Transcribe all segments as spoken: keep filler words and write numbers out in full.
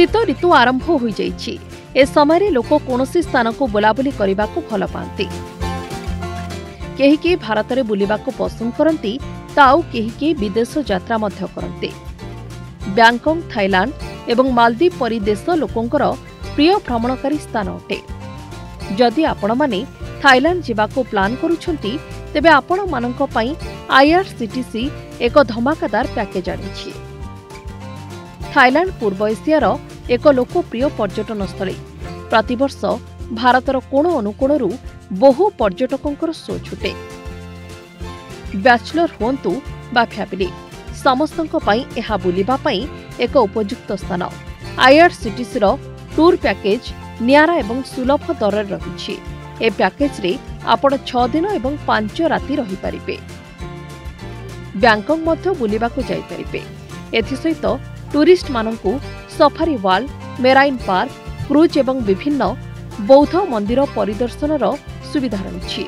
शीत ऋतु आरंभ हो जाइछि। ए समय लोक कौनसी स्थान को बुलाबुली करने को भल पाती। केही के भारत में बुलवा को पसंद करती ताऊ केही के विदेश यात्रा मध्य करते। बैंकॉक थाईलैंड एवं मालदीव परी देश लोकंकर प्रिय भ्रमणकारी स्थान अटे। जदि आपण माने थाईलैंड जिबाको प्लान करूछंती तेबे आपण मानक पई आईआरसीटीसी एक धमाकादार पैकेज आनिछि। थाईलैंड पूर्व एशियार एक लोकप्रिय पर्यटन स्थली। प्रतिवर्ष भारतर कोण अनुकोणरू बहु पर्यटकंकर शो छुटे। बैचलर हुंतु बा फैमिली समस्तंक पई एहा बुलिबा पई एक उपयुक्त स्थान। आईआरसीटीसी रो टूर पैकेज नियारा एवं सुलभ दर रही। ए पैकेज रे आपण छह दिन एवं पांच राति रही पारिबे। बैंकॉक मध्य बुलिबा को जाई पारिबे। एथि सहित टूरिस्ट मानंकु सफारी वाल, मेराइन पार्क, क्रूज एवं विभिन्न बौद्ध मंदिर परिदर्शनर सुविधा रही।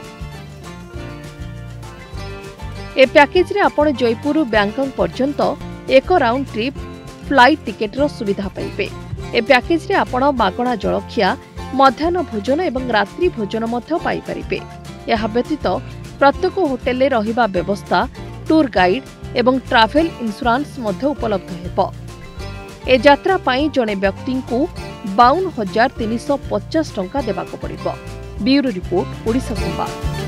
ए पैकेज रे आपण जयपुर बैंकॉक पर्यंत एक राउंड ट्रिप फ्लाइट टिकेटर सुविधा पाइबे। ए पैकेज रे आपण मागणा जलखिया, मध्याह्न भोजन एवं रात्रि भोजन मध्य पाई परिबे। यह व्यतीत प्रत्येक होटेल रे रहिबा व्यवस्था, टूर गाइड एवं ट्रैवल इंश्योरेंस मध्य उपलब्ध हेबो। ए यात्रा पाई जने व्यक्ति को बावन हजार तीन सौ पचास टंका देबाको पड़िबो। ब्यूरो रिपोर्ट, ओडिशा संवाद।